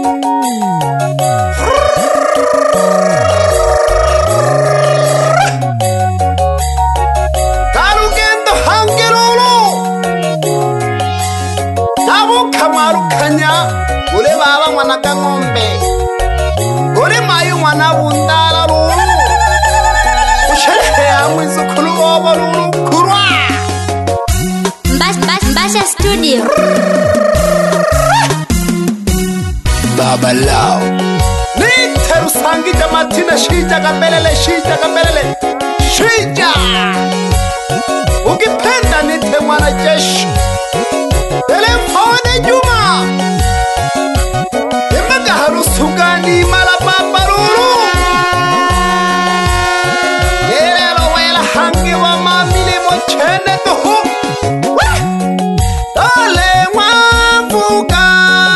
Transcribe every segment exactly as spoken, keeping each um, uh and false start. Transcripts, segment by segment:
Karugendo hangerolo nabo kamarukanya ule baba mwana kangombe ule mayu mwana bundala lulu usherehe amwe zukulu bobo lulu kurwa Mbasha Studio. Baba Lao Niteru sangi jamatina shija kabelele shija kabelele shija ukipenda nite mwana jeshi telefone Juma Imaga harusugani mala babaruru Yerero wela hangi wa mamili mochene tuhu Dale mwavuka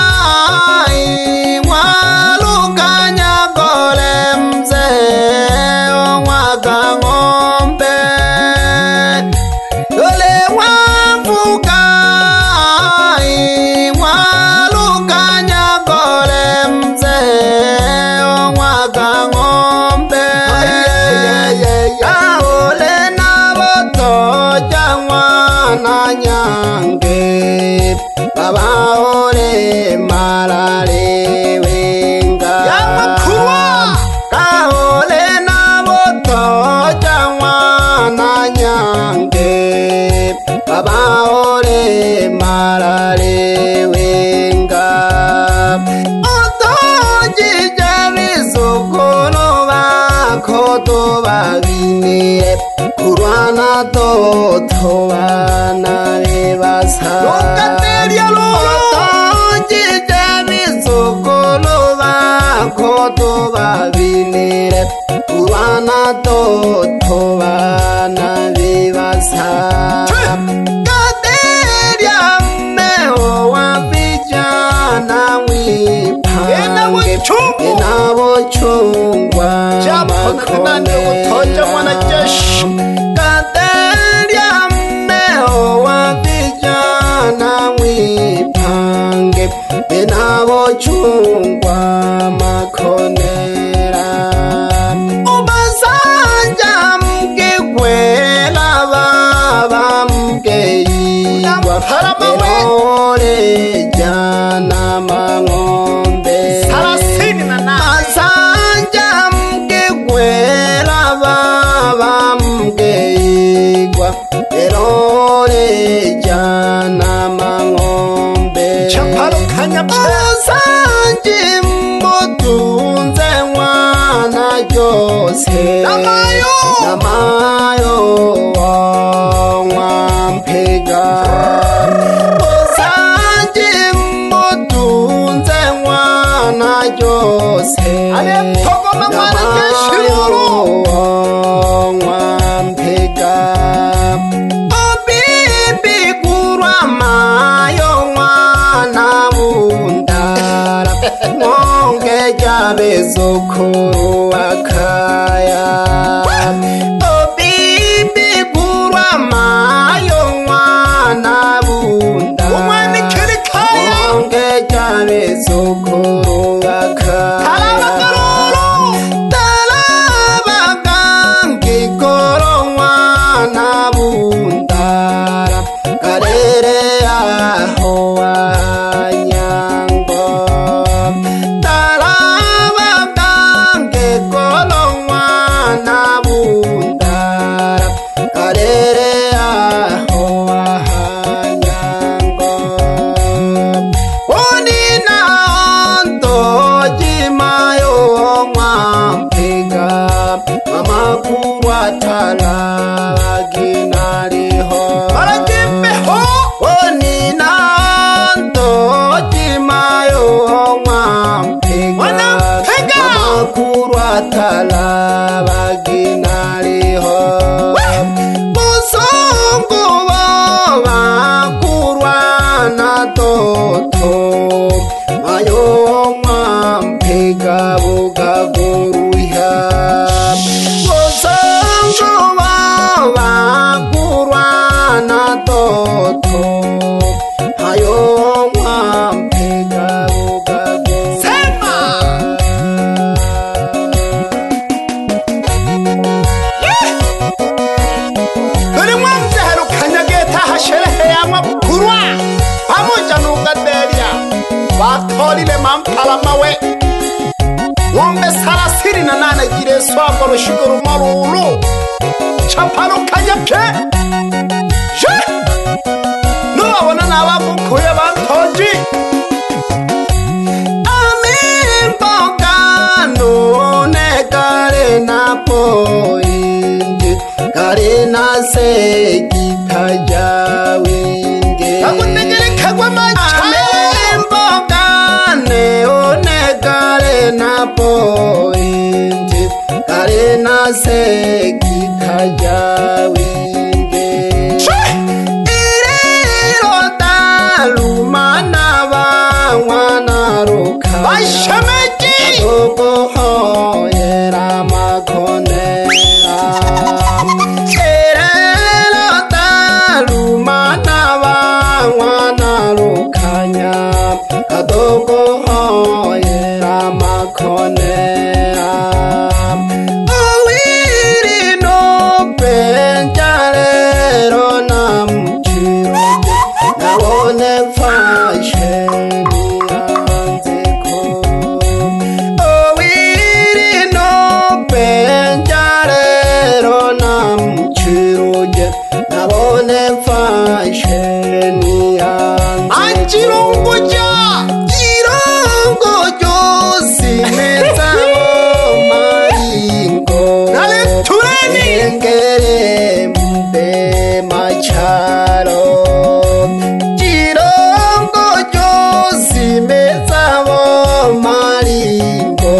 Nyange babaore malale wenga yamakua kaole naboto jangwana nyange babaore malale wenga otoji jabisokono bakoto babine kurwana to tobana lebasa lokateria lolo tonji jami sokolo ba koto babinire kurwana to tobana lebasa kateria meho wa vijana wipa ena bochungu ena bochungwa japona nande utoja mwana jeshi kateria meho wa vijana wipange ena bochungwa makonera ubasanja mkikwela baba mkeigwa erole jana mangombe salasini na nane masanja mkikwela baba mkeigwa erole jana mangombe chapalo kanya sanji mbotunze mwana jose namayo namayo mwampega sanji mbotunze mwana jose ale pogoma mwana keshiruru mwampega obibi kurwa mayo mwana bundara ngonge jabe zokuru akaya obibi kurwa mayo mwana bundara umwani kirikaya ngonge jabe zokuru akaya talabakaruru talabakangi koro mwana bundara karere aho wanyango talabakangi koro mwana bundara karere aho wanyango onina onto jimayo mwampega mama kuwa talabaginariho barajimbeho onina onto jimayo mwampega mama kuwa talabaginariho musongo baba kurwa na toto mayo mwampega bugaguruha musongo baba kurwa na toto mayo mwampega bugaguruha atolile mampalamawe ngombe sarasiri na nane gire swagoro shigoro marulu chapano kanyapye je nuwabona nabagukuye bantoji amimboga none kare napoinge kare nasegikajawinge akunegere kagwa macha amimboga neone kare napoinge kare nasegikajawinge iriro talumana bangwana roka bashameji agogo hoyera makonera iriro talumana bangwana rokanya agogo hoyera makonera owiri no penjarero namchiro nawone fasheni anzeko owiri no penjarero namchiro nawone fasheni anzeko Chirongo simeta maringo nale tureni engere mbe macharo Chirongo simeta maringo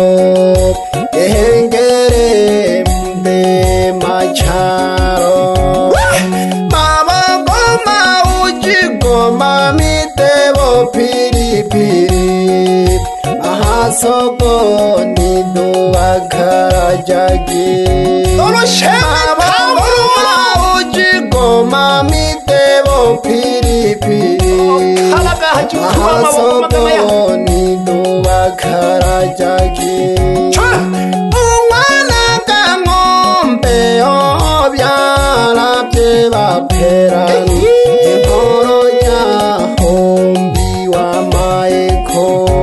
engere mbe macharo mama goma uji goma mitebo piripiri mahasoko nido agarajagi Tolo sheme kamuruma uji goma mitebo piripiri mahasoko nido agarajagi umwana kangombe obyala byeba perani inkoro yahombi wa maeko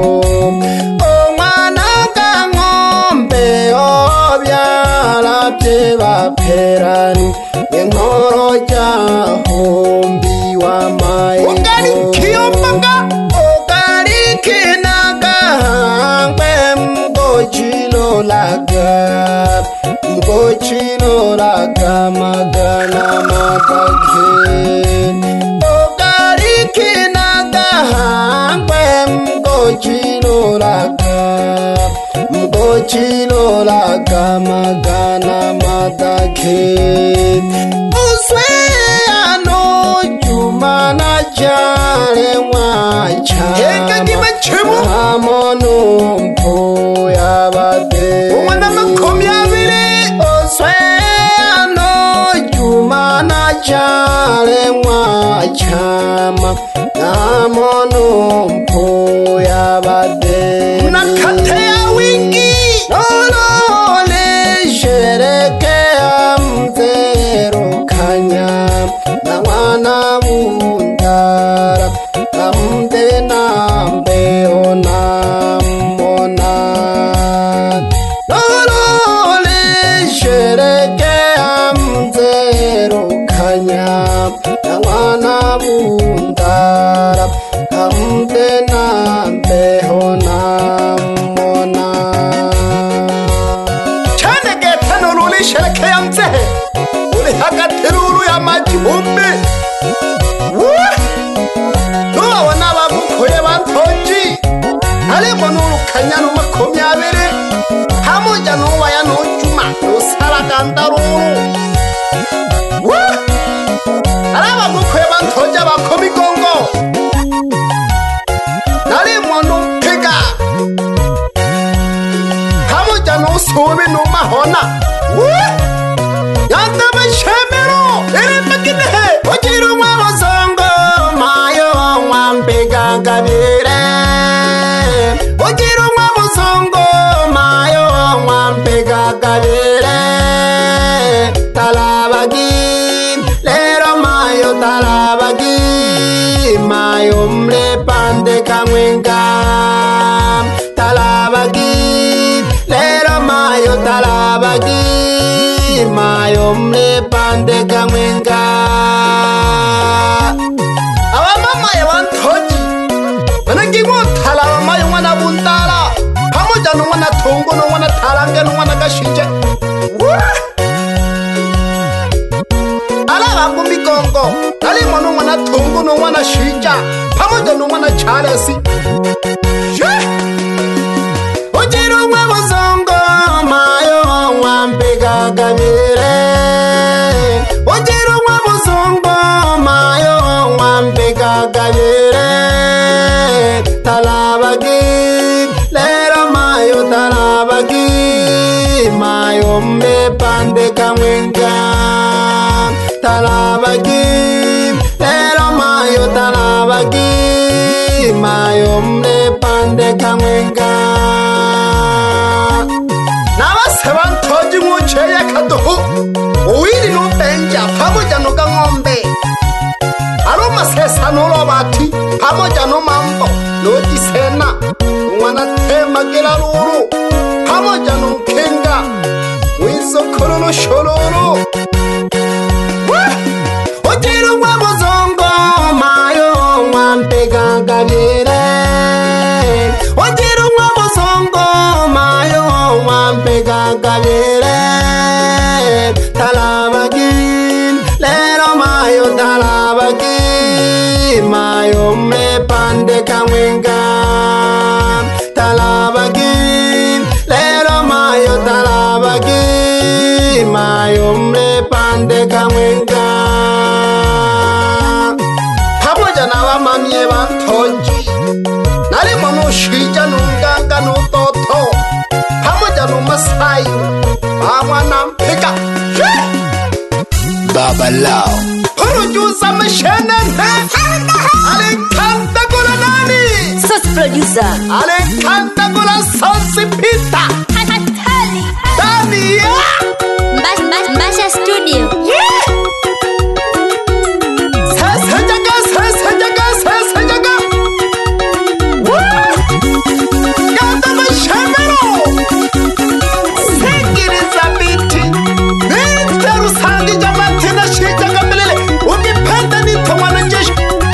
umwana kangombe obyala byeba perani inkoro yahombi wa maeko ugari kiyombaga ugari kinagahangwe mgochilo laga mgochilo laga magana magake ugari kinagahangwe mgochilo laga mgochilo laga magana magake uswe ano jumana jare wacha eka dimachemu amono mpo yabade umwana makomi abiri uswe ano jumana jare wachama amono mpo yabade nakate ya wingi lolole shereke amzero kanya na wana bundara amde nambe ona mona lolole shereke amzero kanya na wana bundara amde nambe ona mona chane getano lole shereke amzehe uli hagatiruru ya majumbe nuwabona bagukuye bantoji ariko nurukanyana makomi abiri hamuja nuwaya nujuma nusaragandaruru arabagukuye bantoji abakomi gongo narimo nupiga hamuja nusubi numahona yandabashemero irimaginehe ugira umwabazongo mayo mwambegangabire ugira umwabazongo mayo mwambegangabire talabagi lero mayo talabagi mayo mle pande kamwenga mayomle pande kamwenga awamama yawantoji manangigo thala mayo mwana buntala pamoja no mwana tongo no mwana talange no mwana gashinje ala bangu mikongo ali mwana mwana tongo no mwana shinja pamoja no mwana Charles Ojiro mwa mozongo mayo wampega kabire Ojiro mwa mozongo mayo wampega kabire Talabagi lero mayo talabagi mayo mbe pande kamwenga Talabagi lero mayo talabagi mayo mbe pande kamwenga Nawasebantoji mucheye kaduhu Uwiri nubenja pamoja nuga ngombe Aroma sesa nulo bati pamoja no mambo Noji sena Mwana tema gila lulu pamoja no kenga Mwizo kurulu shululu Ojiru mwa mozongo mayo wampega kabire Ojiru mwa mozongo mayo wampega kabire Talabagin lero mayo talabagin mayo me pande kamwenga Talabagin lero mayo talabagin mayo me pande kamwenga Pamoja na wamamye bantoji Nari mono shija nunganga no toto Pamoja no Masai Amwana mpika Baba Lao Producer mashene Ale kanta kula nani Sauce producer Ale kanta kula sauce pita Dani ya Mbasha studio Sasa jaga sasa jaga sasa jaga Kanta mashemero Sikiriza biti Niteru sangi jamati na shija kabelele Ukipenda nitamwana njeshi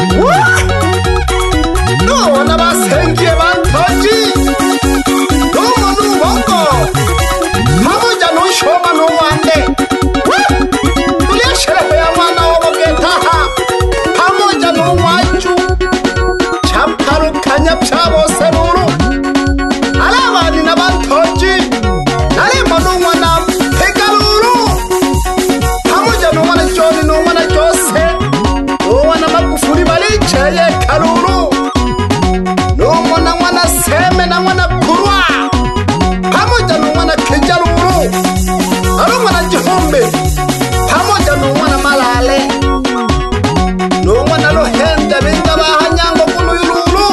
No na basengie bantoji No manu wako Pamoja no shoma no wande Tulia sherehe ya mwana wabogetaha Pamoja no waju Champaru kanya pshabo seruru Alabani na bantoji Nari manu wana pekaluru Pamoja no wana Joni no wana Jose No wana Magufuli balicheye kaluru No wana wana Seme na wana Kurwa Pamoja no wana Kijaruru Alo wana Jihombe Pamoja no wana Malale No wana Lohende Binga bahanyango kunu yululu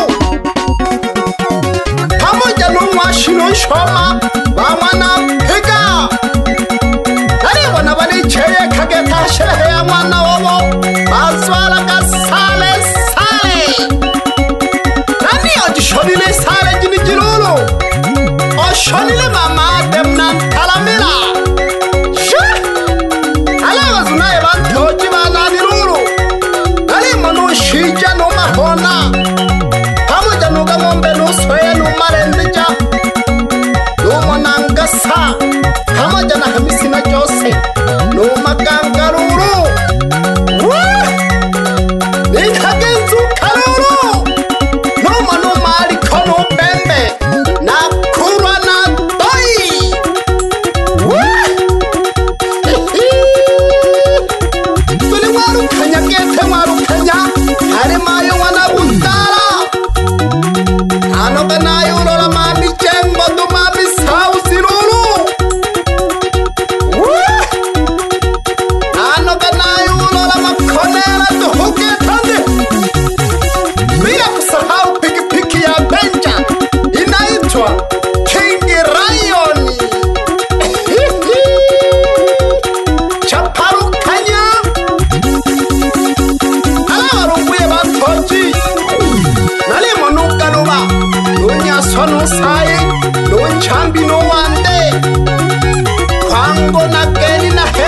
Pamoja no wana Shino Shoma Bamwana Pika Nari wana balicheye kageta sherehe ya mwana wowo Baswala kasale sale Nani ojishonile sale jini jirulu Oshonile mama demnan talamila Shah Alaga zunaye bantoji banani lulu Nari manu shija no mahona Pamoja nuga ngombe no sweye no marendija No manangasa Pamoja na Hamisi na Jose No makangaruru Wah Nikagenzu kaluru No manu mali kono bembe Na kurwa na doi Wah Tuli waru kanya kete waru kanya Hari mayo wana buntara Ano kanayo lola mami jembo du mami sausi lulu Wah Ano kanayo lola makonera du huke tande Bila kusahau piki piki ya benja Inaitwa King Ryan Chaparu kanya Ala warumbuye bantoji Nali monuka nuba Nunya sono saye Nunchambi no wande Kwango na geni na he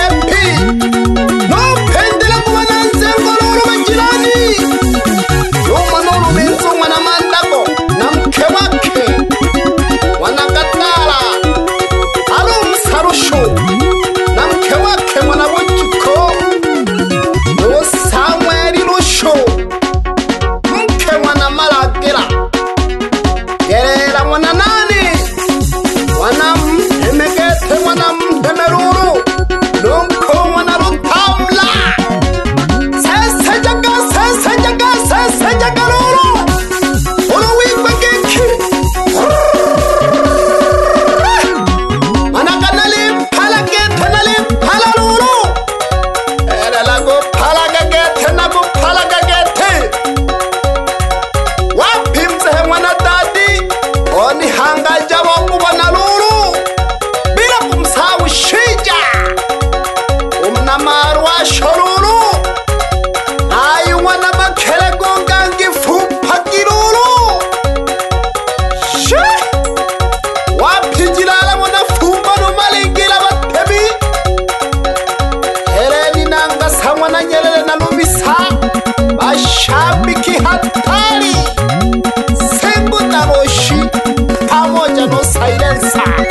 mashabiki hatari, Simbu na Roshi pamoja no Silencer.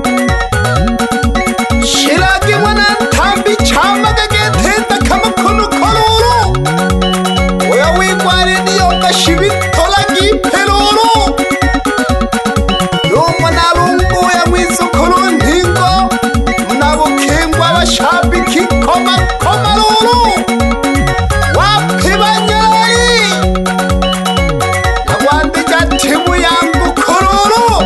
Shiragi mwana ntambi chama gagetenda kama kono kororo, oya wigware niyo ngashibitola giperoro, Numo na lungu ya mwizukuru ntingo, mnabukingwa abashabiki koma koma roro, wapi banyari nagwandika timu yangu kororo.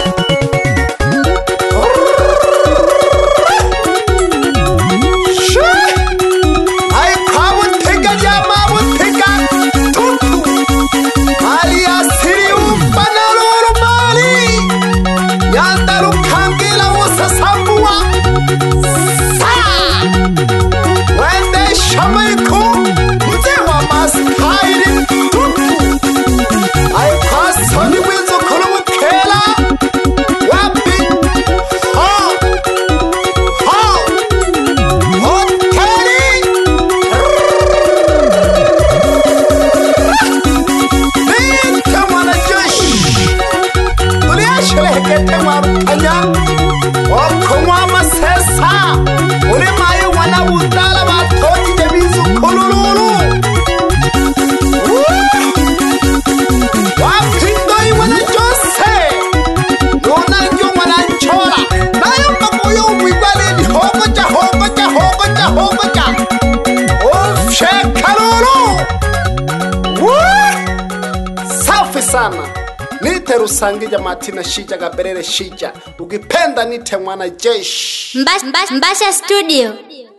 Ai kabutega ya mabutega tutu mali asiri upana roro mali yanda rukangila usasambua sa wende shamaiku mze wa maskairi tutu ai pasoni wizo kurumukela wapi ho ho hoteli Nita mwana jeshi uliasherehekete mwarukanya wakumwa masesa uri mayo wana budala batokije bizukurururu wapindoi mwana jose nuna njo mwana nchola nayo mabuyo umwigwalini hogoja hogoja hogoja hogoja ufshekaruru safi sana. Nite Rusangija Martina Shija Gaberere Shija, ukipenda nite mwana jeshi. Mbasha, Mbasha Studio.